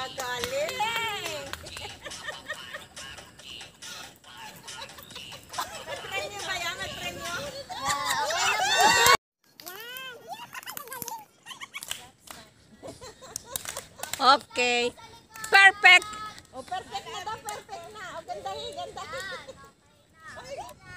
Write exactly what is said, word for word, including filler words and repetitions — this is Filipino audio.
Galing! Matry nyo ba yan? Matry nyo? Okay. Perfect. Oh, perfect na daw, perfect na. O, ganda, ganda.